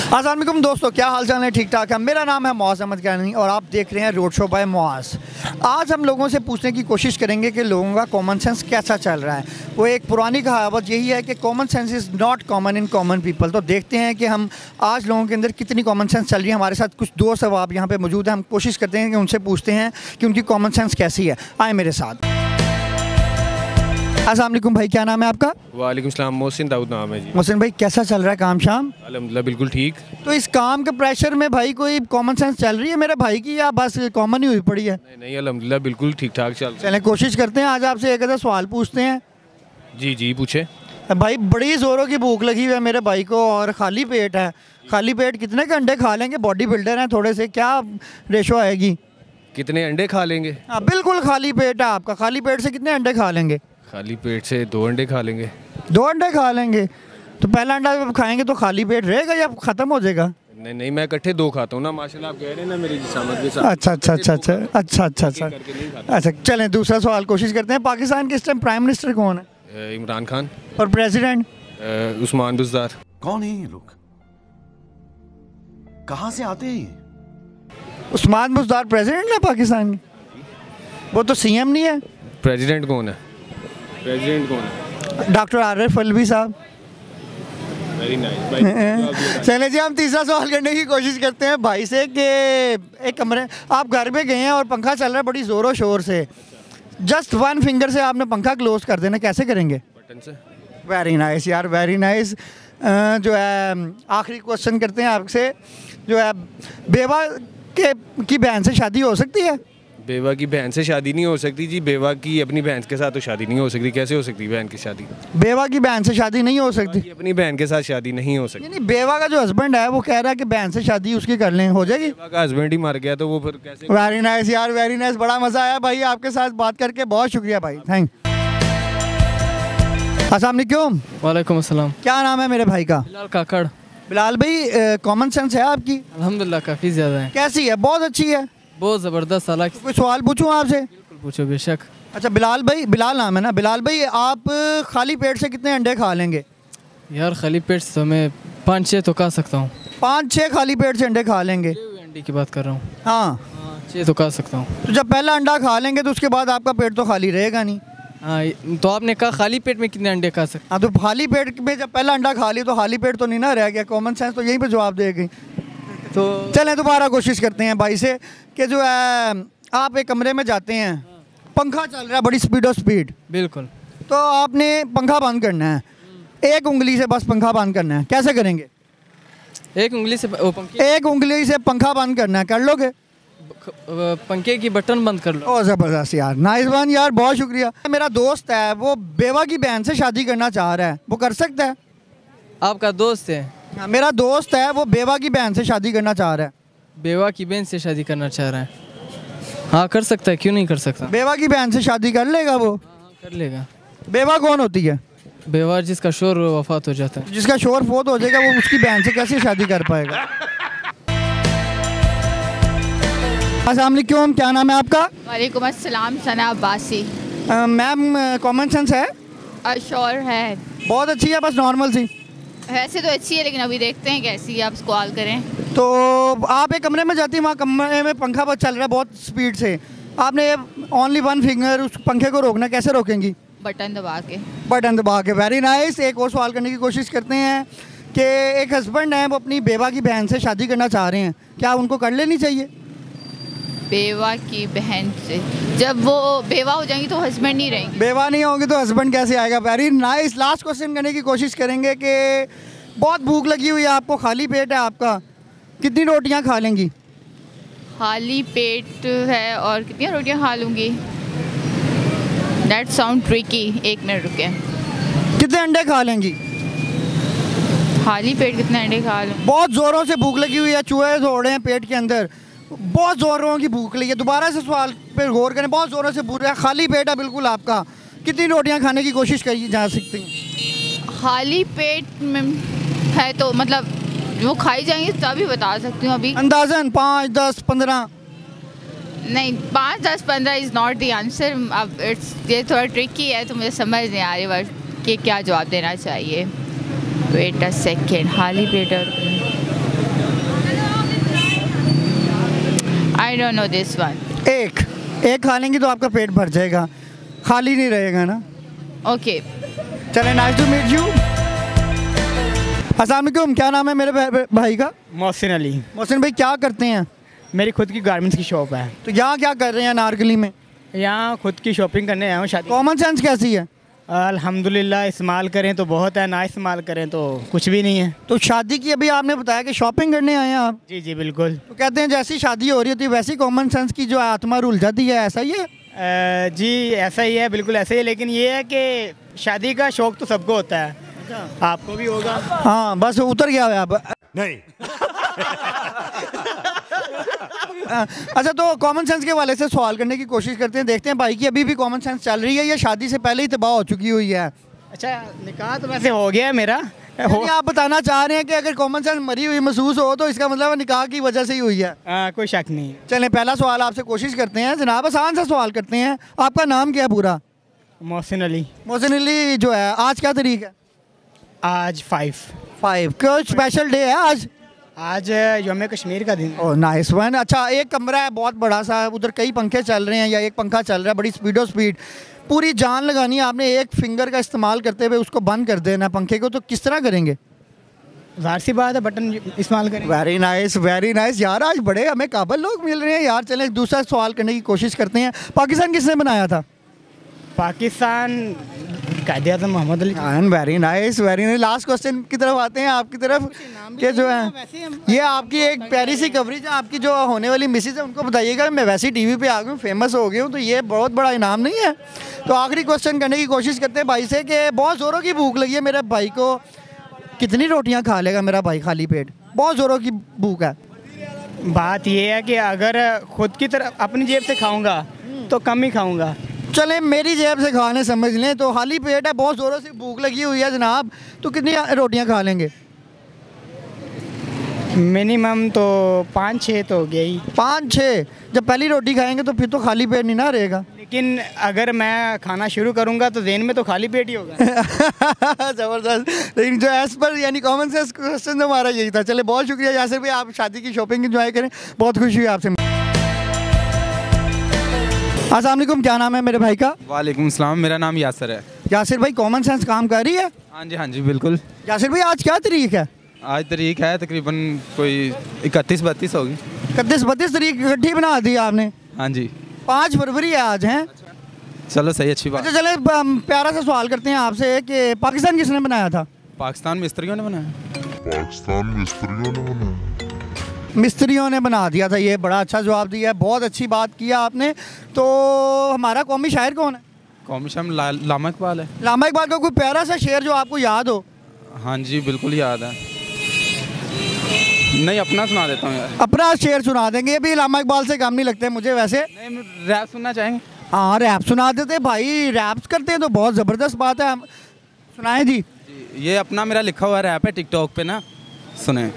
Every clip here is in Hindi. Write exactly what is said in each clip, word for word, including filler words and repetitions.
अस्सलाम वालेकुम दोस्तों, क्या हाल चाल है? ठीक ठाक है। मेरा नाम है मुआज़ अहमद कानी और आप देख रहे हैं रोड शो बाय मुआज़। आज हम लोगों से पूछने की कोशिश करेंगे कि लोगों का कॉमन सेंस कैसा चल रहा है। वो एक पुरानी कहावत यही है कि common sense is not common in common people. तो देखते हैं कि हम आज लोगों के अंदर कितनी कॉमन सेंस चल रही है। हमारे साथ कुछ दोस्त अब आप यहाँ पर मौजूद हैं, हम कोशिश करते हैं कि उनसे पूछते हैं कि उनकी कॉमन सेंस कैसी है। आए मेरे साथ। अस्सलाम वालेकुम भाई, क्या नाम है आपका? वालेकुम सलाम, मोहसिन दाऊद नाम है जी। मोहसिन भाई, कैसा चल रहा है काम शाम? अल्हम्दुलिल्लाह बिल्कुल ठीक। तो इस काम के प्रेशर में भाई कोई कॉमन सेंस चल रही है मेरे भाई की, या बस कॉमन ही हुई पड़ी है? नहीं नहीं, अल्हम्दुलिल्लाह बिल्कुल ठीक ठाक चल रहा है। चलें कोशिश करते हैं, आज आपसे एक आधा सवाल पूछते हैं। जी जी पूछे। भाई बड़ी ज़ोरों की भूख लगी हुई है मेरे भाई को और खाली पेट है। खाली पेट कितने के अंडे खा लेंगे? बॉडी बिल्डर हैं थोड़े से, क्या रेशो आएगी? कितने अंडे खा लेंगे? हाँ बिल्कुल खाली पेट है आपका। खाली पेट से कितने अंडे खा लेंगे? खाली पेट से दो अंडे खा लेंगे। दो अंडे खा लेंगे? तो पहला अंडा जब खाएंगे तो खाली पेट रहेगा या ख़त्म हो जाएगा? नहीं नहीं, मैं इकट्ठे दो खाता हूँ ना, माशाल्लाह। आप कह रहे हैं ना मेरी जिसामत के साथ। अच्छा अच्छा अच्छा अच्छा अच्छा अच्छा अच्छा अच्छा चलें दूसरा सवाल कोशिश करते हैं। पाकिस्तान के इस टाइम प्राइम मिनिस्टर कौन है? इमरान खान। और प्रेसिडेंट? उस्मान बुज़दार। कौन है ये लोग? कहाँ से आते हैं? उस्मान बुज़दार प्रेसिडेंट है पाकिस्तान के? वो तो सीएम नहीं है। प्रेसिडेंट कौन है? प्रेसिडेंट कौन है? डॉक्टर आरिफ अलवी साहब। वेरी नाइस भाई। चले जी, हम तीसरा सवाल करने की कोशिश करते हैं भाई से कि एक कमरे आप घर में गए हैं और पंखा चल रहा है बड़ी ज़ोरों शोर से। जस्ट वन फिंगर से आपने पंखा क्लोज कर देना, कैसे करेंगे? बटन से। वेरी नाइस यार, वेरी नाइस। जो है आखिरी क्वेश्चन करते हैं आपसे, जो है बेवा के की बहन से शादी हो सकती है? बेवा की बहन से शादी नहीं हो सकती जी। बेवा की अपनी बहन के साथ तो शादी नहीं हो सकती। कैसे हो सकती बहन की शादी? बेवा की बहन से शादी नहीं हो सकती? अपनी बहन के साथ शादी नहीं हो सकती। नहीं, बेवा का जो हस्बैंड है वो कह रहा है कि बहन से शादी उसकी कर लें, हो जाएगी? बेवा का हस्बैंड ही मर गया तो वो फिर कैसे? वेरी नाइस यार, वेरी नाइस। बड़ा मज़ा आया भाई आपके साथ बात करके, बहुत शुक्रिया भाई, थैंक। अस्सलाम वालेकुम। वालेकुम अस्सलाम। क्या नाम है मेरे भाई का? बिलाल काकड़। बिलाल भाई, कॉमन सेंस है आपकी? अल्हम्दुलिल्लाह काफ़ी ज़्यादा है। कैसी है? बहुत अच्छी है, बहुत ज़बरदस्त। अलग कोई सवाल पूछूं आपसे? बिल्कुल पूछो, बेशक। अच्छा बिलाल भाई, बिलाल नाम है ना? बिलाल भाई, आप खाली पेट से कितने अंडे खा लेंगे? यार खाली पेट से मैं पाँच छः तो खा सकता हूँ। पाँच छः खाली पेट से अंडे खा लेंगे? अंडे की बात कर रहा हूँ। हाँ हाँ, छः तो खा सकता हूँ। तो जब पहला अंडा खा लेंगे तो उसके बाद आपका पेट तो खाली रहेगा नहीं। हाँ, तो आपने कहा खाली पेट में कितने अंडे खा सकते? हाँ, तो खाली पेट में जब पहला अंडा खा लिया तो खाली पेट तो नहीं ना रह गया। कॉमन सेंस तो यहीं पे जवाब देगी। तो चलें दोबारा कोशिश करते हैं भाई से कि जो है आप एक कमरे में जाते हैं, पंखा चल रहा है बड़ी स्पीड और स्पीड। बिल्कुल। तो आपने पंखा बंद करना है, एक उंगली से बस पंखा बंद करना है, कैसे करेंगे? एक उंगली से ओ, पंखे एक उंगली से पंखा बंद करना है, कर लोगे? पंखे की बटन बंद कर लो। ओ ज़बरदस्त यार, नाइस वन यार, बहुत शुक्रिया। मेरा दोस्त है वो बेवा की बहन से शादी करना चाह रहा है, वो कर सकता है? आपका दोस्त है? हाँ, मेरा दोस्त है वो बेवा की बहन से शादी करना चाह रहा है। बेवा की बहन से शादी करना चाह रहा है? हाँ कर सकता है, क्यों नहीं कर सकता। बेवा की बहन से शादी कर लेगा वो? हाँ कर लेगा। बेवा कौन होती है? बेवा जिसका शोर वफात हो जाता है। जिसका शोर फोत हो जाएगा वो उसकी बहन से कैसे शादी कर पाएगा? अस्सलाम वालेकुम, क्या नाम है आपका? वालेकुम अस्सलाम, Sana Abbasi. Ma'am, common sense है? श्योर है। बहुत अच्छी है, बस नॉर्मल सी? वैसे तो अच्छी है लेकिन अभी देखते हैं कैसी है, आप कॉल करें। तो आप एक कमरे में जाती हैं, वहाँ कमरे में पंखा बस चल रहा है बहुत स्पीड से, आपने ओनली वन फिंगर उस पंखे को रोकना, कैसे रोकेंगी? बटन दबा के। बटन दबा के, वेरी नाइस। एक और सवाल करने की कोशिश करते हैं कि एक हस्बैंड है वो अपनी बेवा की बहन से शादी करना चाह रहे हैं, क्या उनको कर लेनी चाहिए? बेवा की बहन से? जब वो बेवा हो जाएंगी तो हस्बैंड नहीं रहेंगे। बेवा नहीं होंगे तो हस्बैंड कैसे आएगा? Very nice. लास्ट क्वेश्चन करने की कोशिश करेंगे कि बहुत भूख लगी हुई है आपको, खाली पेट है आपका, कितनी रोटियां खा लेंगी? खाली पेट है और कितनी रोटियां खा लूँगी? That sound tricky. एक मिनट रुके। कितने अंडे खा लेंगी? खाली पेट कितने अंडे खा लूँ? बहुत ज़ोरों से भूख लगी हुई है, चूहे दौड़ रहे हैं पेट के अंदर, बहुत ज़ोरों की भूख लगी है। दोबारा से सवाल पे गौर करें, बहुत ज़ोरों से भूख है, खाली पेट है बिल्कुल आपका, कितनी रोटियां खाने की कोशिश करी जा सकती हैं? खाली पेट में है तो मतलब वो खाई जाएंगी तभी बता सकती हूँ अभी। अंदाज़न पाँच दस पंद्रह? नहीं, पाँच दस पंद्रह इज़ नॉट द आंसर। अब इट्स ये थोड़ा ट्रिकी है तो मुझे समझ नहीं आ रही वर्ड कि क्या जवाब देना चाहिए। Wait a second. खाली पेट और I don't know this one. एक एक खा लेंगी तो आपका पेट भर जाएगा, खाली नहीं रहेगा ना। ओके। चले, नाइस टू मीट यू। अस्सलाम वालेकुम, क्या नाम है मेरे भा- भाई का? मोहसिन अली। मोहसिन भाई क्या करते हैं? मेरी खुद की गारमेंट्स की शॉप है। तो यहाँ क्या कर रहे हैं नारकली में? यहाँ खुद की शॉपिंग करने आया हूँ शादी। कॉमन सेंस कैसी है? अल्हम्दुलिल्लाह, इस्तेमाल करें तो बहुत है, ना इस्तेमाल करें तो कुछ भी नहीं है। तो शादी की अभी आपने बताया कि शॉपिंग करने आए हैं आप, जी जी बिल्कुल। तो कहते हैं जैसी शादी हो रही होती है वैसी कॉमन सेंस की जो आत्मा रुल जाती है, ऐसा ही है? अ, जी ऐसा ही है, बिल्कुल ऐसा ही है, लेकिन ये है कि शादी का शौक तो सबको होता है, आपको भी होगा। हाँ बस उतर गया है आप। नहीं। अच्छा, तो कॉमन सेंस के वाले से सवाल करने की कोशिश करते हैं, देखते हैं भाई की अभी भी कॉमन सेंस चल रही है या शादी से पहले ही तबाह हो चुकी हुई है। अच्छा, निकाह तो वैसे हो गया है मेरा। हो, यानी आप बताना चाह रहे हैं कि अगर कॉमन सेंस मरी हुई महसूस हो तो इसका मतलब निकाह की वजह से ही हुई है? आ, कोई शक नहीं। चलें, पहला सवाल आपसे कोशिश करते हैं जनाब, आसान सा सवाल करते हैं। आपका नाम क्या है पूरा? मोहसिन अली। मोहसिन अली जो है, आज क्या तारीख है? आज फाइव फाइव। कुछ स्पेशल डे है आज? आज यौम कश्मीर का दिन। Oh nice one. अच्छा, एक कमरा है बहुत बड़ा सा, उधर कई पंखे चल रहे हैं या एक पंखा चल रहा है, बड़ी स्पीडो स्पीड, पूरी जान लगानी है आपने, एक फिंगर का इस्तेमाल करते हुए उसको बंद कर देना पंखे को, तो किस तरह करेंगे? ज़ाहिर सी बात है, बटन इस्तेमाल करें। वेरी नाइस, वेरी नाइस यार, आज बड़े हमें काबिल लोग मिल रहे हैं यार। चलें एक दूसरा सवाल करने की कोशिश करते हैं। पाकिस्तान किसने बनाया था? पाकिस्तान कायदे आज़म Mohammad Ali. Very nice, very nice. Last question की तरफ आते हैं आपकी तरफ, कि जो है ये आपकी एक प्यारी सी कवरेज है, आपकी जो होने वाली मिसेज है उनको बताइएगा मैं वैसे ही टीवी पे आ गई हूँ, फेमस हो गई हूँ, तो ये बहुत बड़ा इनाम नहीं है। तो आखिरी क्वेश्चन करने की कोशिश करते हैं भाई से कि बहुत ज़ोरों की भूख लगी है मेरे भाई को, कितनी रोटियाँ खा लेगा मेरा भाई खाली पेट? बहुत ज़ोरों की भूख है। बात ये है कि अगर खुद की तरफ अपनी जेब से खाऊंगा तो कम ही खाऊंगा। चले मेरी जेब से खाने समझ लें तो खाली पेट है, बहुत ज़ोरों से भूख लगी हुई है जनाब, तो कितनी रोटियां खा लेंगे? मिनिमम तो पाँच छः तो हो गया ही। पाँच छः? जब पहली रोटी खाएंगे तो फिर तो खाली पेट नहीं ना रहेगा। लेकिन अगर मैं खाना शुरू करूंगा तो जेन में तो खाली पेट ही होगा। ज़बरदस्त। लेकिन जो एज पर यानी कॉमन सेंस क्वेश्चन हमारा यही था। चले बहुत शुक्रिया यासिर भाई, आप शादी की शॉपिंग इंजॉय करें, बहुत खुशी हुई आपसे। अस्सलाम वालेकुम, क्या नाम है मेरे भाई का? वालेकुम सलाम, मेरा नाम यासर है। यासिर भाई, कॉमन सेंस काम कर रही है? हाँ जी हाँ जी बिल्कुल। यासिर भाई, आज क्या तारीख है? आज तारीख है तकरीबन कोई इकतीस बत्तीस होगी। इकतीस बत्तीस तारीख इकट्ठी बना दी आपने? हाँ जी। पाँच फरवरी है आज, हैं? चलो सही, अच्छी बात। अच्छा चले, हम प्यारा सा सवाल करते हैं आपसे कि पाकिस्तान किसने बनाया था? पाकिस्तान मिस्त्रियों ने बनाया। पाकिस्तान मिस्त्रियों ने बनाया। मिस्त्रियों ने बना दिया था। ये बड़ा अच्छा जवाब दिया है, बहुत अच्छी बात किया आपने। तो हमारा कौमी शायर कौन है? कौमी शायर ला, लामा इकबाल है। लामा इकबाल का कोई प्यारा सा शेर जो आपको याद हो? हाँ जी बिल्कुल याद है। नहीं, अपना सुना देता हूँ यार। अपना शेर सुना देंगे, ये भी लामा इकबाल से कम नहीं लगते मुझे वैसे। नहीं, रैप सुनना चाहेंगे? हाँ रैप सुना देते भाई, रैप करते हैं तो बहुत ज़बरदस्त बात है, हम सुनाएं जी। ये अपना मेरा लिखा हुआ रैप है टिकटॉक पे ना, सुने।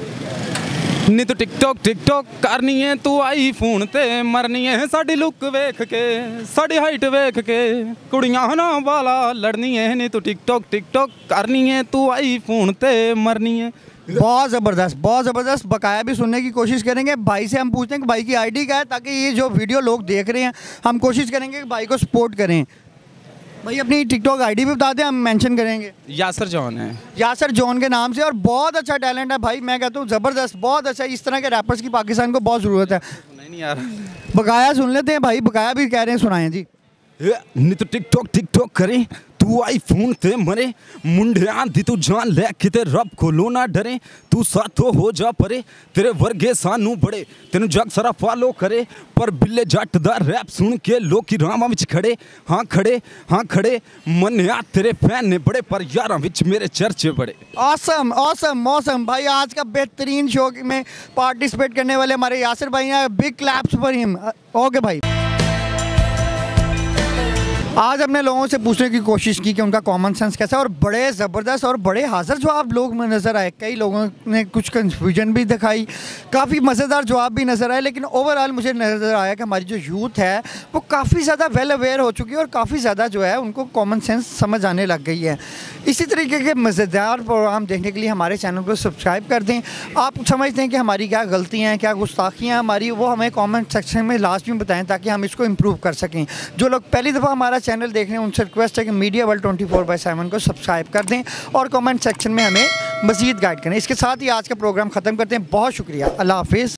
नी तू टिकटॉक टिकटॉक करनी है, तू आई फोन ते मरनी है, साड़ी लुक वेख के, साड़ी हाइट वेख के, कुड़ियां ना वाला लड़नी है। नी तू टिकटॉक टिकटॉक करनी है, तू आई फोन ते मरनी है। बहुत ज़बरदस्त, बहुत ज़बरदस्त। बकाया भी सुनने की कोशिश करेंगे। भाई से हम पूछते हैं कि भाई की आईडी क्या है, ताकि ये जो वीडियो लोग देख रहे हैं हम कोशिश करेंगे कि भाई को सपोर्ट करें। भाई अपनी टिकटॉक आईडी भी बता दें, हम मेंशन करेंगे। यासर जॉन है। यासर जॉन के नाम से, और बहुत अच्छा टैलेंट है भाई, मैं कहता हूँ ज़बरदस्त, बहुत अच्छा। इस तरह के रैपर्स की पाकिस्तान को बहुत ज़रूरत है। नहीं यार, बकाया सुन लेते हैं भाई, बकाया भी कह रहे हैं सुनाएं जी। नी तो टिकटॉक टिकटॉक करे, तू आई फोन ते मरे, मुंडे आंधी तू जान ले किते रब कोलो ना डरे, तू साथो हो जा परे, तेरे वर्गे सानू बड़े, तेनू जग सारा फॉलो करे, पर बिल्ले जट दा रैप सुन के लोग की रामां विच खड़े, हाँ खड़े हाँ खड़े, मन्या तेरे फैन ने बड़े, पर यारां विच मेरे चर्चे बड़े। ऑसम ऑसम मौसम भाई, आज का बेहतरीन शो में पार्टिसिपेट करने वाले हमारे यासिर भाई हैं, big claps for him. Okay भाई। आज हमने लोगों से पूछने की कोशिश की कि उनका कॉमन सेंस कैसा है और बड़े ज़बरदस्त और बड़े हाजिर जवाब लोग में नज़र आए। कई लोगों ने कुछ कन्फ्यूजन भी दिखाई, काफ़ी मज़ेदार जवाब भी नज़र आए, लेकिन ओवरऑल मुझे नज़र आया कि हमारी जो यूथ है वो काफ़ी ज़्यादा वेल अवेयर हो चुकी है और काफ़ी ज़्यादा जो है उनको कॉमन सेंस समझ आने लग गई है। इसी तरीके के मज़ेदार प्रोग्राम देखने के लिए हमारे चैनल को सब्सक्राइब कर दें। आप समझते हैं कि हमारी क्या गलतियाँ हैं, क्या गुस्ताखियाँ हमारी, वो हमें कमेंट सेक्शन में लाजमी बताएं ताकि हम इसको इम्प्रूव कर सकें। जो लोग पहली दफ़ा हमारा चैनल देख रहे हैं उनसे रिक्वेस्ट है कि media world twenty four by seven को सब्सक्राइब कर दें और कमेंट सेक्शन में हमें मज़ीद गाइड करें। इसके साथ ही आज का प्रोग्राम ख़त्म करते हैं। बहुत शुक्रिया, अल्लाह हाफिज़।